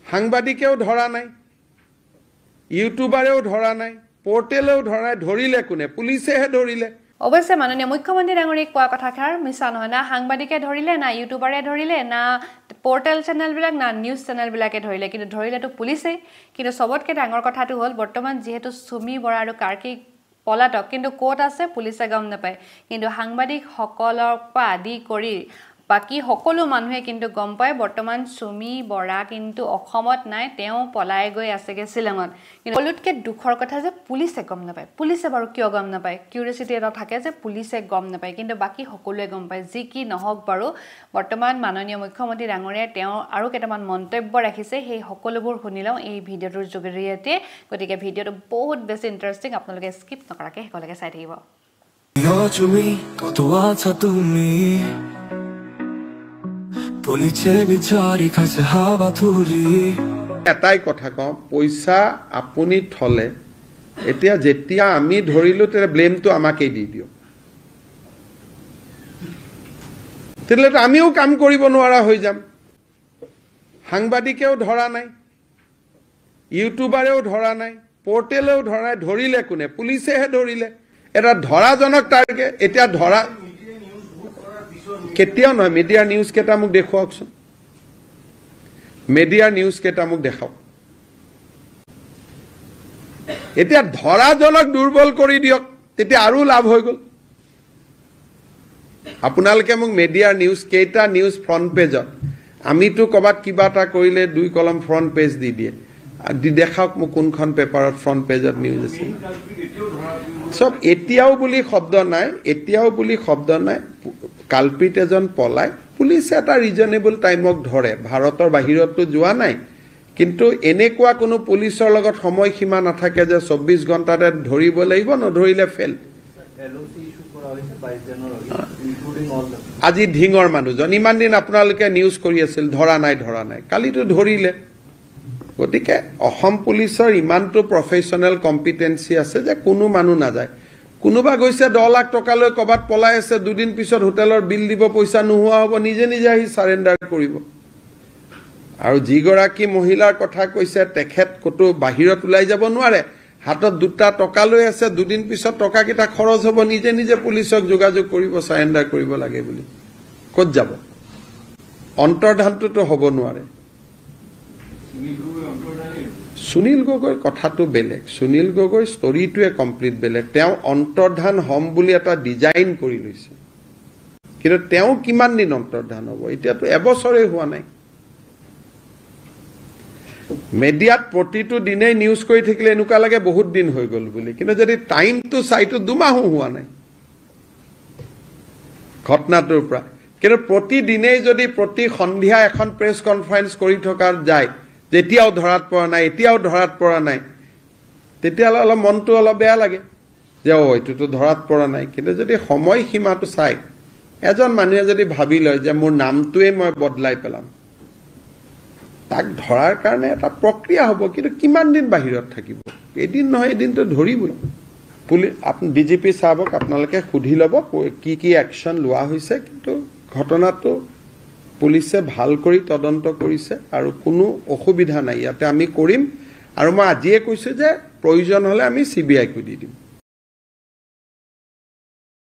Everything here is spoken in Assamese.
সাংবাদিকেও ধৰা নাই, ইউটিউবাৰেও ধৰা নাই, পোৰ্টেলেও ধৰা নাই, ধৰিলে কোনে? পুলিচেহে ধৰিলে। অৱশ্যে মাননীয় মুখ্যমন্ত্ৰী ডাঙৰীয়াই কোৱা কথাষাৰ মিছা নহয়। না সাংবাদিকে ধৰিলে, না ইউটিউবাৰে ধৰিলে, না পোৰ্টেল চেনেলবিলাক, না নিউজ চেনেলবিলাকে ধৰিলে, কিন্তু ধৰিলেতো পুলিচেই। কিন্তু চবতকৈ ডাঙৰ কথাটো হ'ল বৰ্তমান যিহেতু চুমি বৰা আৰু কাৰ্কি পলাতক, কিন্তু ক'ত আছে পুলিচে গম নাপায়, কিন্তু সাংবাদিকসকলৰ পৰা আদি কৰি বাকী সকলো মানুহে কিন্তু গম পায় বৰ্তমান চুমি বৰা কিন্তু অসমত নাই, তেওঁ পলাই গৈ আছেগৈ শ্বিলঙত। কিন্তু সকলোতকৈ দুখৰ কথা যে পুলিচে গম নাপায়। পুলিচে বাৰু কিয় গম নাপায়? কিউৰিচিটি এটা থাকে যে পুলিচে গম নাপায়, কিন্তু বাকী সকলোৱে গম পায়। যি কি নহওক বাৰু, বৰ্তমান মাননীয় মুখ্যমন্ত্ৰী ডাঙৰীয়াই তেওঁ আৰু কেইটামান মন্তব্য ৰাখিছে, সেই সকলোবোৰ শুনি লওঁ এই ভিডিঅ'টোৰ জৰিয়তে। গতিকে ভিডিঅ'টো বহুত বেছি ইণ্টাৰেষ্টিং, আপোনালোকে স্কিপ নকৰাকৈ শেষলৈকে চাই থাকিব। এটাই কথা কওঁ, পইচা আপুনি থলে এতিয়া যেতিয়া আমি ধৰিলো তেতিয়া ব্লেমটো আমাকেই দি দিওঁ, তেতিয়াহ'লে আমিও কাম কৰিব নোৱাৰা হৈ যাম। সাংবাদিকেও ধৰা নাই, ইউটিউবাৰেও ধৰা নাই, পোৰ্টেলেও ধৰা নাই, ধৰিলে কোনে? পুলিচেহে ধৰিলে। এটা ধৰাজনক টাৰ্গেট। এতিয়া ধৰা কেতিয়াও নহয়। মিডিয়াৰ নিউজ কেইটা মোক দেখুৱাওকচোন, মিডিয়াৰ নিউজ কেইটা মোক দেখাওক। এতিয়া ধৰাজনক দুৰ্বল কৰি দিয়ক, তেতিয়া আৰু লাভ হৈ গ'ল। আপোনালোকে মোক মিডিয়াৰ নিউজ কেইটা নিউজ ফ্ৰণ্ট পেজত, আমিতো ক'ৰবাত কিবা এটা কৰিলে 2 কলম ফ্ৰণ্ট পেজ দি দিয়ে, দেখাওক মোক কোনখন পেপাৰত ফ্ৰণ্ট পেজত নিউজ আছে। চব এতিয়াও বুলি শব্দ নাই, এতিয়াও বুলি শব্দ নাই। কালপিত এজন পলাই, পুলিচে এটা ৰিজনেবল টাইমক ধৰে। ভাৰতৰ বাহিৰতো যোৱা নাই, কিন্তু এনেকুৱা কোনো পুলিচৰ লগত সময়সীমা নাথাকে যে 24 ঘণ্টাতে ধৰিব লাগিব, নধৰিলে ফেল। আজি ধিঙৰ মানুহজন ইমান দিন আপোনালোকে নিউজ কৰি আছিল, ধৰা নাই ধৰা নাই, কালিতো ধৰিলে। গতিকে অসম পুলিচৰ ইমানটো প্ৰফেশ্যনেল কম্পিটেঞ্চি আছে যে কোনো মানুহ নাযায়। কোনোবা গৈছে 10 লাখ টকা লৈ ক'ৰবাত পলাই আছে, 2 দিন পিছত হোটেলৰ বিল দিব, পইচা নোহোৱা হ'ব, নিজে নিজে আহি চাৰেণ্ডাৰ কৰিব। আৰু যিগৰাকী মহিলাৰ কথা কৈছে, তেখেত ক'তো বাহিৰত ওলাই যাব নোৱাৰে, হাতত 2টা টকা লৈ আছে, 2 দিন পিছত টকাকেইটা খৰচ হ'ব, নিজে নিজে পুলিচক যোগাযোগ কৰিব চাৰেণ্ডাৰ কৰিব লাগে বুলি। ক'ত যাব? অন্তৰ্ধানটোতো হ'ব নোৱাৰে। সুনীল গগৈৰ কথাটো বেলেগ, সুনীল গগৈৰ ষ্টৰিটোৱে কমপ্লিট বেলেগ। তেওঁ অন্তৰ্ধান হ'ম বুলি এটা ডিজাইন কৰি লৈছে, কিন্তু তেওঁ কিমান দিন অন্তৰ্ধান হ'ব? এতিয়াতো এবছৰেই হোৱা নাই। মিডিয়াত প্ৰতিটো দিনেই নিউজ কৰি থাকিলে এনেকুৱা লাগে বহুত দিন হৈ গ'ল বুলি, কিন্তু যদি টাইমটো চাইটো 2 মাহো হোৱা নাই ঘটনাটোৰ পৰা। কিন্তু প্ৰতিদিনেই যদি প্ৰতি সন্ধিয়া এখন প্ৰেছ কনফাৰেন্স কৰি থকা যায়, যেতিয়াও ধৰাত পৰা নাই, এতিয়াও ধৰাত পৰা নাই, তেতিয়াহ'লে অলপ মনটো অলপ বেয়া লাগে যে এইটোতো ধৰাত পৰা নাই। কিন্তু যদি সময়সীমাটো চাই এজন মানুহে যদি ভাবি লয় যে মোৰ নামটোৱে মই বদলাই পেলাম, তাক ধৰাৰ কাৰণে এটা প্ৰক্ৰিয়া হ'ব, কিন্তু কিমান দিন বাহিৰত থাকিব? এদিন নহয় এদিনটো ধৰিবই। আপুনি DGP চাহাবক আপোনালোকে সুধি ল'ব কি কি একশ্যন লোৱা হৈছে, কিন্তু ঘটনাটো পুলিচে ভাল কৰি তদন্ত কৰিছে আৰু কোনো অসুবিধা নাই। ইয়াতে আমি কৰিম, আৰু মই আজিয়ে কৈছোঁ যে প্ৰয়োজন হ'লে আমি CBI-কো দি দিম।